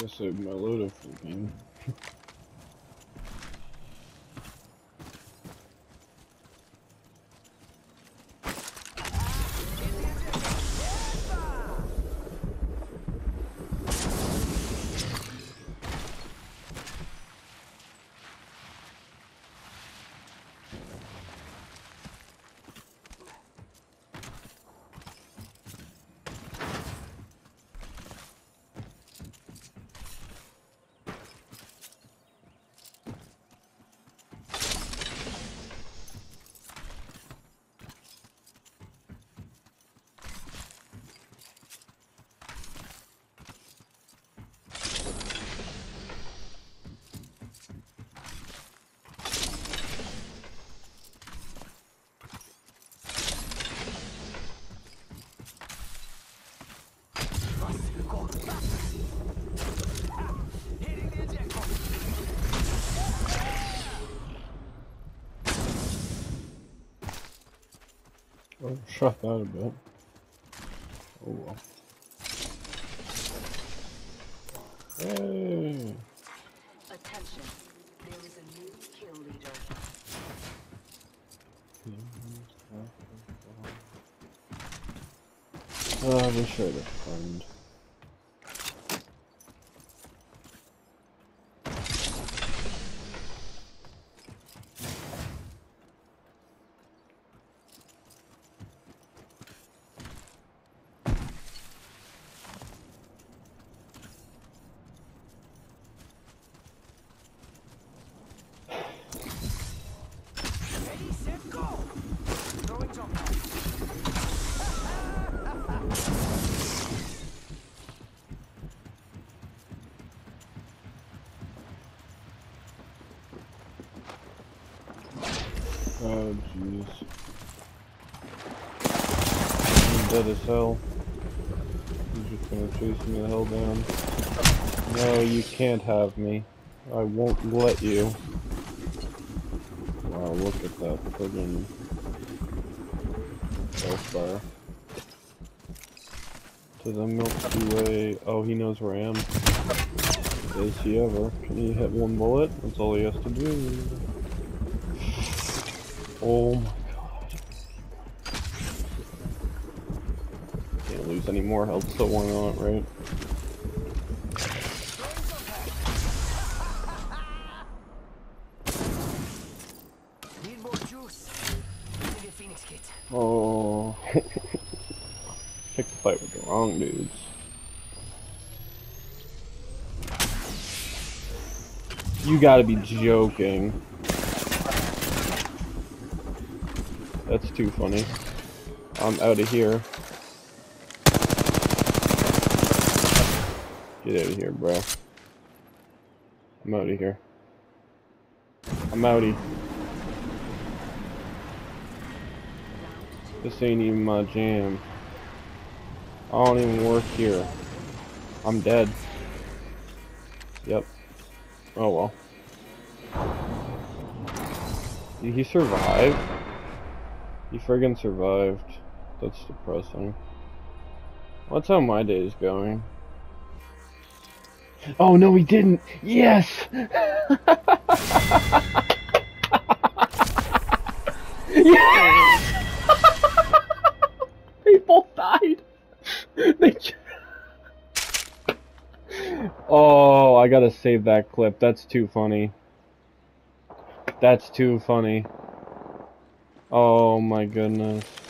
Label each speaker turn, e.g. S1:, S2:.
S1: Guess I mellowed a full game. Oh, shut that a bit. Oh well. Hey!
S2: Attention, there is a new kill leader.
S1: I wish I had a friend.
S3: Ready, set, go! Throwing jump pad.
S1: Oh jeez. I'm dead as hell. He's just gonna chase me the hell down. No, you can't have me. I won't let you. Wow, look at that friggin' Hellfire. To the Milky Way. Oh, he knows where I am. Does he ever? Can he hit one bullet? That's all he has to do. Oh my god. Can't lose any more health, so why not, right?
S3: Need more juice. Need a Phoenix kit.
S1: Oh. Pick the fight with the wrong dudes. You gotta be joking. That's too funny. I'm out of here. Get out of here, bro. I'm out of here. I'm outie. This ain't even my jam. I don't even work here. I'm dead. Yep. Oh well. Did he survive? He friggin' survived. That's depressing. That's how my day is going. Oh no, he didn't! Yes! Yes! They both died! They Oh, I gotta save that clip. That's too funny. That's too funny. Oh my goodness.